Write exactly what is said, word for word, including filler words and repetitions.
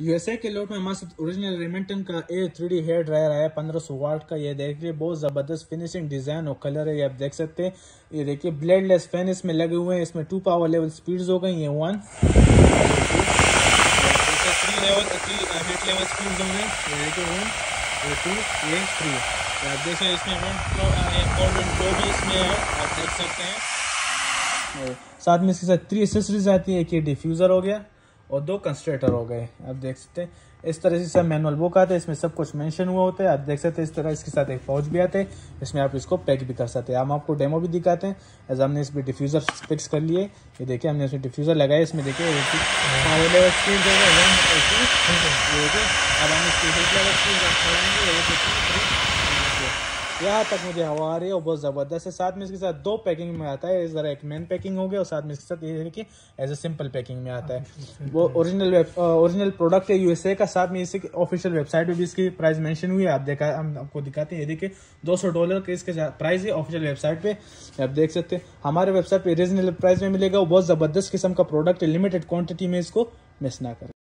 USA के लोट में हमारे ओरिजिनल रेमिंगटन का a three D hair dryer आया पंद्रह सौ वाट का। ये देखिए बहुत ज़बरदस्त फिनिशिंग डिज़ाइन और कलर है, ये आप देख सकते हैं। ये देखिए ब्लेडलेस फैन इसमें लगे हुए हैं। इसमें टू पावर लेवल स्पीड्स हो गई, ये one three level three head level speeds हो गए। ये देखिए वन, ये टू, ये थ्री। आप देख सकते हैं इसमें वन कोल्ड प्रो भी इसमें है, आप देख सकते हैं। साथ में इसके साथ थ्री एसेसरीज आती है, एक ये डिफ्यूज़र हो गया और दो कंस्ट्रेटर हो गए, आप देख सकते हैं। इस तरह से सब मैनुअल बुक आता है, इसमें सब कुछ मेंशन हुआ होता है, आप देख सकते हैं। इस तरह इसके साथ एक पाउच भी आता है, इसमें आप इसको पैक भी कर सकते हैं। हम आपको डेमो भी दिखाते हैं। एज हमने इसमें डिफ्यूज़र फिक्स कर लिए, ये देखिए हमने इसमें डिफ्यूज़र लगाया। इसमें देखिए अब हम यहाँ तक मुझे हवा आ रही है और बहुत ज़बरदस्त है। साथ में इसके साथ दो पैकिंग में आता है, ज़रा एक मेन पैकिंग हो गया और साथ में इसके साथ ये देखिए एज ए सिंपल पैकिंग में आता है। वो ओरिजिनल ओरिजिनल प्रोडक्ट है यूएसए का। साथ में इसी ऑफिशियल वेबसाइट पे भी इसकी प्राइस मेंशन हुई है, आप देखा हम आपको दिखाते हैं। ये देखिए दो सौ डॉलर के इसके प्राइस है ऑफिशियल वेबसाइट पे, आप देख सकते हैं। हमारे वेबसाइट पे रीजनेबल प्राइस में मिलेगा, वो बहुत ज़बरदस्त किस्म का प्रोडक्ट है। लिमिटेड क्वान्टिटी में इसको मिस ना करें।